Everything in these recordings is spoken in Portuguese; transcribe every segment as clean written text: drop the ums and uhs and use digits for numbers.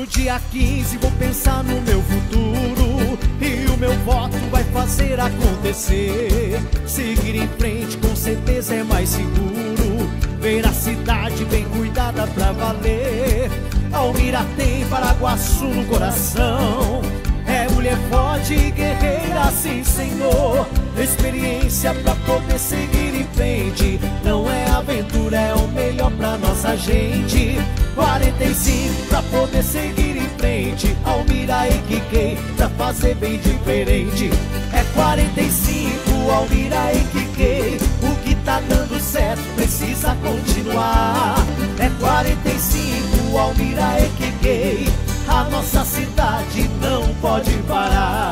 No dia 15 vou pensar no meu futuro e o meu voto vai fazer acontecer. Seguir em frente com certeza é mais seguro. Ver a cidade bem cuidada pra valer. Almira tem Paraguaçu no coração. É mulher forte e guerreira, sim senhor. Experiência pra poder seguir em frente. Não é aventura, é o melhor pra nossa gente. 45 pra poder seguir em frente. Almira e Kikei pra fazer bem diferente. É 45, Almira e Kikei. O que tá dando certo precisa continuar. É 45, Almira e Kikei. A nossa cidade não pode parar.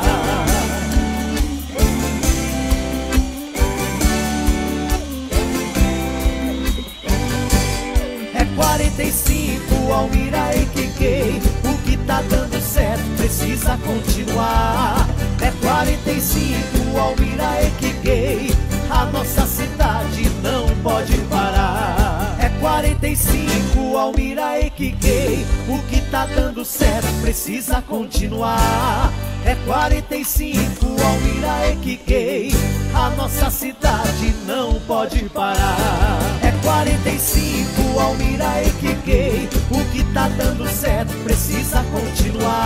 É 45, Almira e Kikei. O que tá dando certo precisa continuar. É 45, Almira e Kikei. A nossa cidade não pode parar. É 45, Almira e Kikei. O que tá dando certo precisa continuar. É 45, Almira e Kikei. A nossa cidade não pode parar. É 45, Almira e Kikei. O que tá dando certo precisa continuar.